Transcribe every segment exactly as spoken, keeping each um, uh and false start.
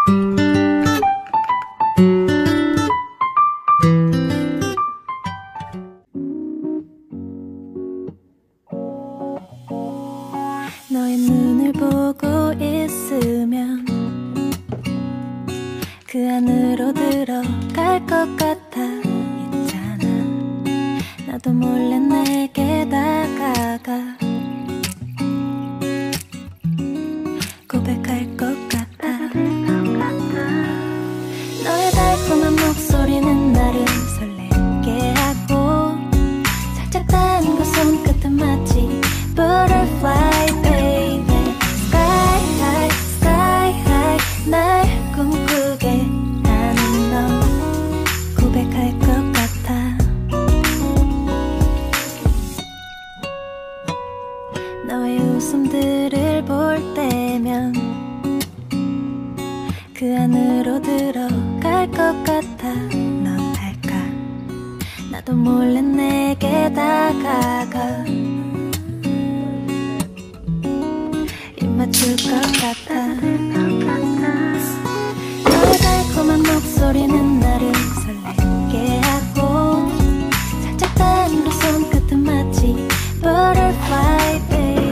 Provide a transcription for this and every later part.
너의 눈을 보고 있으면 그 안으로 들어갈 것 같아 있잖아. 나도 몰래 내게 다가가 고백할 것 같아. 너의 달콤한 목소리는 나를 설레게 하고 살짝 닿은 그 손끝은 마치 butterfly baby. Sky high, sky high 날 꿈꾸게 하는 너 고백할 것 같아. 너의 웃음들을 볼 때면 그 안으로 들어갈 것 같아. 넌 알까? 나도 몰래 내게 다가가 입 맞출 것 같아. 너의 달콤한 목소리는 나를 설레게 하고 살짝 닿은 그 손끝은 마치 butterfly baby.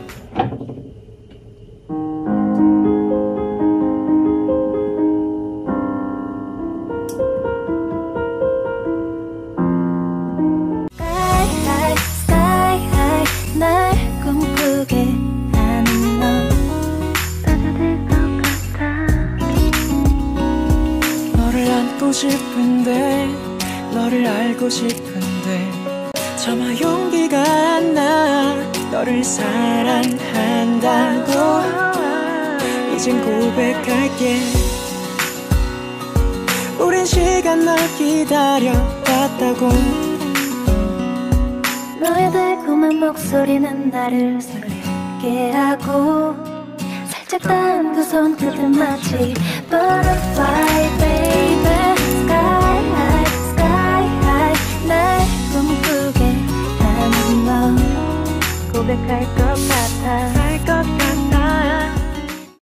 Sky high, sky high 날 꿈꾸게 하는 너 따뜻할 것 같아. 너를 안고 싶은데 너를 알고 싶은데 차마 용기가 안 나. 너를 사랑한다고 이젠 고백할게. 우린 시간 널 기다려봤다고. 너의 달콤한 목소리는 나를 설레게 하고 살짝 닿은 그 손끝은 마치 butterfly